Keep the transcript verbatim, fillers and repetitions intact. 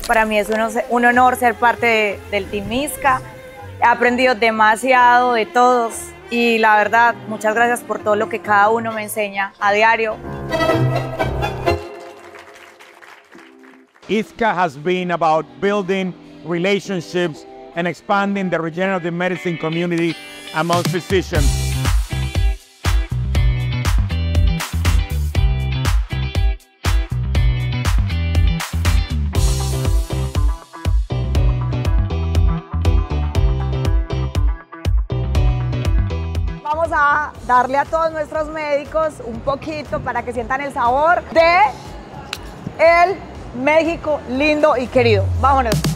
Para mí es un, un honor ser parte de, del Team ISCA. He aprendido demasiado de todos y la verdad, muchas gracias por todo lo que cada uno me enseña a diario. ISCA has been about building relationships and expanding the regenerative medicine community among physicians. Vamos a darle a todos nuestros médicos un poquito para que sientan el sabor de el México lindo y querido. Vámonos.